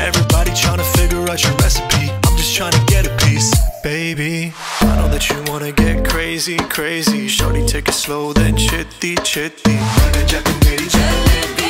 Everybody tryna figure out your recipe, I'm just tryna get a piece. Baby, I know that you wanna get crazy, crazy. Shorty, take it slow, then chitty, chitty.